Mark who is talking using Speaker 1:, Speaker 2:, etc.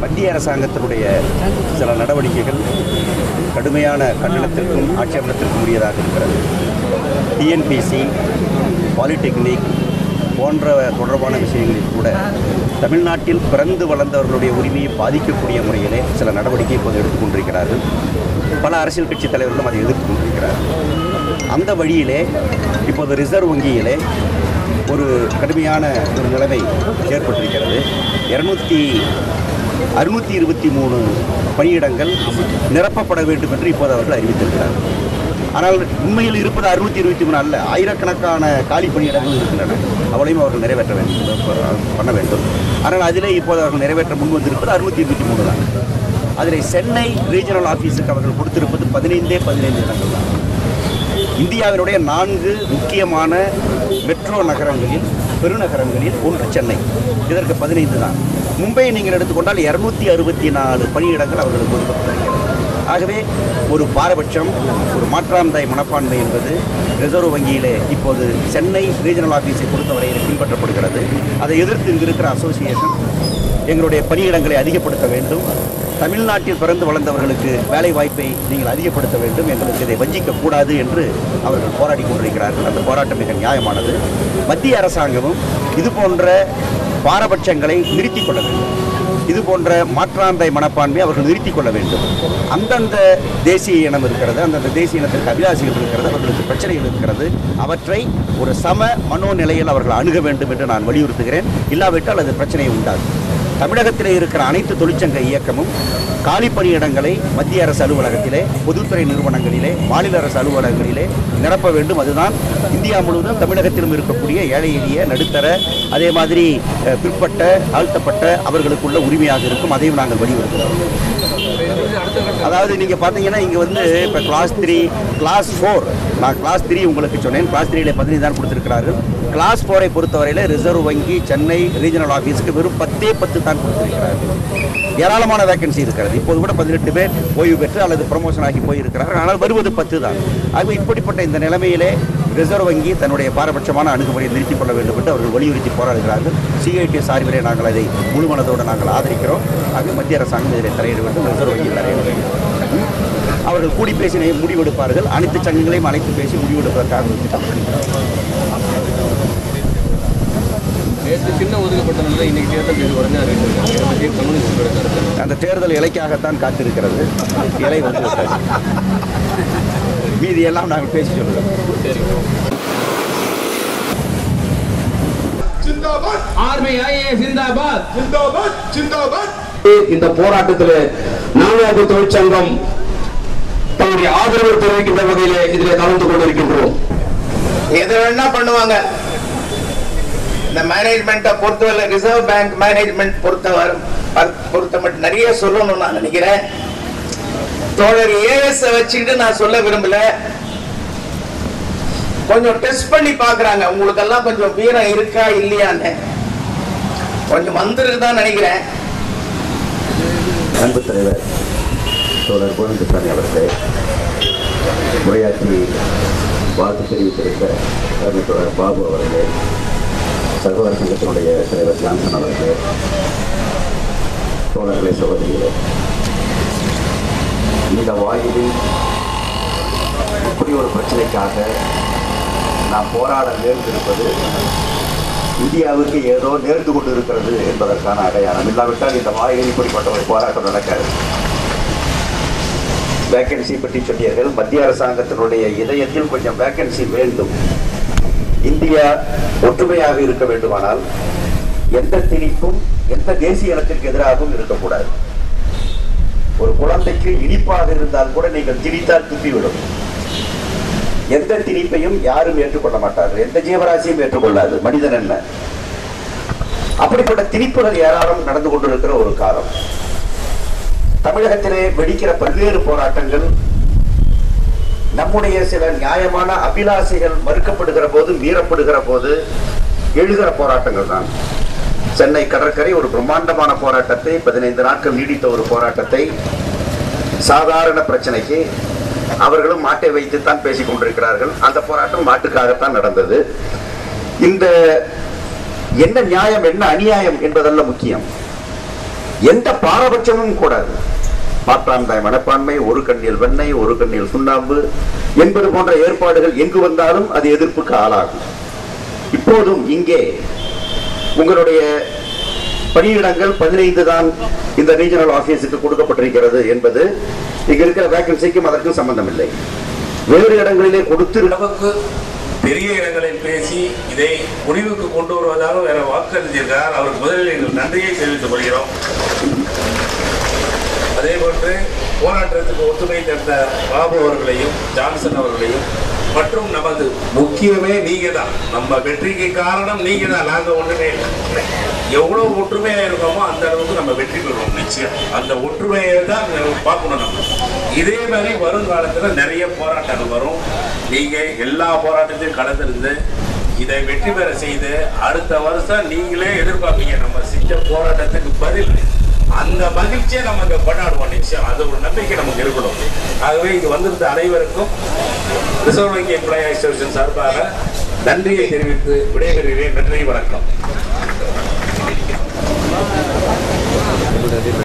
Speaker 1: மத்திய அரசாங்கத்தினுடைய சில நடவடிக்கைகள் கடுமையான கண்டனத்திற்கும் ஆட்சேபனத்திற்கும் உரியதாக இருக்கிறது. டிஎன்பிசி, பாலிடெக்னிக் போன்ற தொடர்பான விஷயங்களில் கூட தமிழ்நாட்டில் பிறந்து வளர்ந்தவர்களுடைய உரிமையை பாதிக்கக்கூடிய முறையிலே சில நடவடிக்கை இப்போது எடுத்துக்கொண்டிருக்கிறார்கள். பல அரசியல் கட்சி தலைவர்களும் அதை எதிர்த்து கொண்டிருக்கிறார்கள். அந்த வழியிலே இப்போது ரிசர்வ் வங்கியிலே ஒரு கடுமையான ஒரு நிலைமை ஏற்பட்டிருக்கிறது. 623 பணியிடங்கள் நிரப்பப்பட வேண்டும் என்று இப்போது அவர்கள் அறிவித்திருக்கிறார்கள். ஆனால் உண்மையில் இருப்பது 623 அல்ல, ஆயிரக்கணக்கான காலி பணியிடங்கள் இருக்கின்றன. அவளையும் அவர்கள் நிறைவேற்ற வேண்டும், பண்ண வேண்டும். ஆனால் அதிலே இப்போது அவர்கள் நிறைவேற்ற முன் வந்திருப்பது 623 தான். அதில் சென்னை ரீஜனல் ஆஃபீஸுக்கு அவர்கள் கொடுத்திருப்பது 15 இடங்கள் தான். இந்தியாவினுடைய 4 முக்கியமான மெட்ரோ நகரங்களில், பெருநகரங்களில் ஒன்று சென்னை. இதற்கு 15 தான். மும்பையை நீங்கள் எடுத்துக்கொண்டால் 264 பணியிடங்கள் அவர்களுக்கு ஒதுக்கப்பட்டிருக்கிறது. ஆகவே ஒரு பாரபட்சம், ஒரு மாற்றாந்தாய் மனப்பான்மை என்பது ரிசர்வ் வங்கியிலே இப்போது சென்னை ரீஜனல் ஆஃபீஸை பொறுத்தவரையில் பின்பற்றப்படுகிறது. அதை எதிர்த்து இங்கு இருக்கிற அசோசியேஷன் எங்களுடைய பணியிடங்களை அதிகப்படுத்த வேண்டும், தமிழ்நாட்டில் பிறந்து வளர்ந்தவர்களுக்கு வேலை வாய்ப்பை நீங்கள் அதிகப்படுத்த வேண்டும், எங்களுக்கு இதை வஞ்சிக்கக்கூடாது என்று அவர்கள் போராடி கொண்டிருக்கிறார்கள். அந்த போராட்டம் மிக நியாயமானது. மத்திய அரசாங்கமும் இது போன்ற பாரபட்சங்களை நிறுத்திக் கொள்ள வேண்டும். இது போன்ற மாற்றாந்தை மனப்பான்மை அவர்கள் நிறுத்திக் கொள்ள வேண்டும். அந்தந்த தேசிய இனம் இருக்கிறது, அந்தந்த தேசிய இனத்திற்கு அபிலாசிகள் இருக்கிறது, அவர்களுக்கு பிரச்சனைகள் இருக்கிறது. அவற்றை ஒரு சம மனோநிலையில் அவர்கள் அணுக வேண்டும் என்று நான் வலியுறுத்துகிறேன். இல்லாவிட்டால் அது பிரச்சனையை உண்டாகும். தமிழகத்திலே இருக்கிற அனைத்து தொழிற்சங்க இயக்கமும் காலி பணியிடங்களை மத்திய அரசு அலுவலகத்திலே, பொதுத்துறை நிறுவனங்களிலே, மாநில அரசு அலுவலகங்களிலே நிரப்ப வேண்டும். அதுதான் இந்தியா முழுவதும் தமிழகத்திலும் இருக்கக்கூடிய ஏழை எளிய, நடுத்தர, அதே மாதிரி பிற்பட்ட, தாழ்த்தப்பட்ட அவர்களுக்குள்ள உரிமையாக இருக்கும். அதையும் நாங்கள் வலியுறுத்துகிறோம். அதாவது நீங்கள் பார்த்தீங்கன்னா இங்கே இப்போ கிளாஸ் 3, கிளாஸ் 4, நான் கிளாஸ் 3 உங்களுக்கு சொன்னேன். கிளாஸ் 3ல 15 தான் கொடுத்திருக்கிறார்கள். கிளாஸ் 4ஐ பொறுத்தவரையில் ரிசர்வ் வங்கி சென்னை ரீஜனல் ஆஃபீஸுக்கு வெறும் 10 தான் கொடுத்திருக்கிறார்கள். ஏராளமான வேக்கன்சி இருக்கிறது. இப்போது கூட 18 பேர் ஓய்வு பெற்று அல்லது ப்ரமோஷன் ஆகி போயிருக்கிறார்கள். ஆனால் வருவது 10 தான். ஆகவே இப்படிப்பட்ட இந்த நிலைமையிலே ரிசர்வ் வங்கி தன்னுடைய பாரபட்சமான அணுகுமுறையை நிறுத்திக் கொள்ள வேண்டும் என்று அவர்கள் வலியுறுத்தி போராடுகிறார்கள். சிஐடி சார்பிலே நாங்கள் அதை முழுமனதோடு நாங்கள் ஆதரிக்கிறோம். ஆகவே மத்திய அரசாங்கம் இதில் தலையிட வேண்டும், ரிசர்வ் வங்கியில் தலையிட வேண்டும். அவர்கள் கூடி பேசி முடிவெடுப்பார்கள். அனைத்து சங்கங்களையும் அழைத்து பேசி முடிவெடுப்பதற்காக
Speaker 2: சின்ன ஒதுக்கப்பட்டவர்கள் இன்னைக்கு தேர்தல் உடனே அறிவித்திருக்காங்க.
Speaker 1: அந்த தேர்தல் இலைக்காகத்தான் காத்திருக்கிறது. இலை வந்துவிட்டது. மீதியெல்லாம் நாங்கள் பேசி சொல்லுவோம்.
Speaker 3: இந்த போராட்டத்தில் நான்காவது தொழிற்சங்கம் தன்னுடைய ஆதரவு தெரிவிக்கின்ற வகையிலே இதில் கலந்து கொண்டிருக்கின்றோம்.
Speaker 4: எது வேணா பண்ணுவாங்க. இந்த மேனேஜ்மெண்ட்டை பொறுத்தவரை, ரிசர்வ் பேங்க் மேனேஜ்மெண்ட் பொறுத்த மட்டும் நிறைய சொல்லணும் நான் நினைக்கிறேன். தோழர் ஏஎஸ் வச்சுக்கிட்டு நான் சொல்ல விரும்பல. கொஞ்சம் டெஸ்ட் பண்ணி பாக்குறாங்க, உங்களுக்கு எல்லாம் கொஞ்சம் வீரம் இருக்கா இல்லையான்னு. கொஞ்சம் வந்துருக்குதான் நினைக்கிறேன்.
Speaker 1: அன்பு தலைவர் தோழர் கோவிந்தசாமி அவர்களே, உரையாற்றி வாழ்த்து தெரிவித்திருந்த தோழர் பாபு அவர்களே, சகோதர சங்கத்தினுடைய தலைவர் ஜான்சன் அவர்களே, தோழர்களே, சகோதரிகளே, இந்த வாயிலில் இப்படி ஒரு பிரச்சனைக்காக நாம் போராட நேர்ந்திருப்பது இந்தியாவுக்கு ஏதோ நேர்ந்து கொண்டு இருக்கிறது என்பதற்கான அடையாளம். இல்லாவிட்டால் இந்த வாயிலில் இப்படிப்பட்ட ஒரு போராட்டம் நடக்காது. வேக்கன்சி பற்றி சொன்னீர்கள். மத்திய அரசாங்கத்தினுடைய இதயத்தில் கொஞ்சம் வேக்கன்சி வேண்டும். இந்தியா ஒற்றுமையாக இருக்க வேண்டுமானால் எந்த திணிப்பும் எந்த தேசிய இனத்திற்கு எதிராகவும் இருக்கக்கூடாது. ஒரு குழந்தைக்கு இனிப்பாக இருந்தால் கூட நீங்கள் திணித்தால் துப்பிவிடும். எந்த திணிப்பையும் யாரும் ஏற்றுக்கொள்ள மாட்டார்கள். எந்த ஜீவராசியும் ஏற்றுக்கொள்ளாது. மனிதன் என்ன? அப்படிப்பட்ட திணிப்புகள் ஏராளம் நடந்து கொண்டிருக்கிற ஒரு காலம். தமிழகத்திலே வெடிக்கிற பல்வேறு போராட்டங்கள் நம்முடைய சில நியாயமான அபிலாசைகள் மறுக்கப்படுகிற போது, மீறப்படுகிற போது எழுகிற போராட்டங்கள் தான். சென்னை கடற்கரை ஒரு பிரம்மாண்டமான போராட்டத்தை, 15 நாட்கள் நீடித்த ஒரு போராட்டத்தை, சாதாரண பிரச்சனைக்கு அவர்களும் மாட்டை வைத்துத்தான் பேசிக் கொண்டிருக்கிறார்கள். அந்த போராட்டம் மாட்டுக்காகத்தான் நடந்தது. இந்த என்ன நியாயம் என்ன அநியாயம் என்பதல்ல முக்கியம். எந்த பாரபட்சமும் கூடாது. மாற்றாந்தாய் மனப்பான்மை, ஒரு கண்ணில் வெண்ணெய், ஒரு கண்ணில் சுண்ணாம்பு என்பது போன்ற ஏற்பாடுகள் எங்கு வந்தாலும் அது எதிர்ப்புக்கு ஆளாகும். இப்போதும் இங்கே உங்களுடைய பணியிடங்கள் 15 தான் இந்த ரீஜனல் ஆபீஸுக்கு கொடுக்கப்பட்டிருக்கிறது என்பது இங்க இருக்கிற வேகன்சிக்கும் அதற்கும் சம்பந்தம் இல்லை. வேறு இடங்களிலே கொடுத்து
Speaker 5: நமக்கு பெரிய இடங்களில் பேசி இதை முடிவுக்கு கொண்டு வருவதாக வேற வாக்களித்திருக்கிறார். அவருக்கு முதலில் எங்கள் நன்றியை தெரிவித்துக் கொள்கிறோம். அதே போன்று போராட்டத்துக்கு ஒத்துமை தந்த பாபு அவர்களையும் ஜான்சன் அவர்களையும் மற்றும் நமது முக்கியமே நீங்க தான். நம்ம வெற்றிக்கு காரணம் நீங்க தான். நாங்க ஒண்ணுமே இல்லை. எவ்வளவு ஒற்றுமையா இருக்கோமோ அந்த அளவுக்கு நம்ம வெற்றி பெறுவோம் நிச்சயம். அந்த ஒற்றுமையை தான் பார்க்கணும். நம்ம இதே மாதிரி வருங்காலத்துல நிறைய போராட்டங்கள் வரும். நீங்க எல்லா போராட்டத்தையும் கலந்துருந்து இதை வெற்றி பெற செய்து அடுத்த வருஷம் நீங்களே எதிர்பார்ப்பீங்க நம்ம செஞ்ச போராட்டத்துக்கு பதில். அந்த மகிழ்ச்சியை நமக்கு கொண்டாடுவோம் நிச்சயம். அது ஒரு நம்பிக்கை நமக்கு இருக்கணும். ஆகவே இது வந்திருந்த அனைவருக்கும் ரிசர்வ் வங்கி எம்ப்ளாயி அசோசியேஷன் சார்பாக நன்றியை தெரிவித்து விடைபெறுகிறேன். நன்றி, வணக்கம்.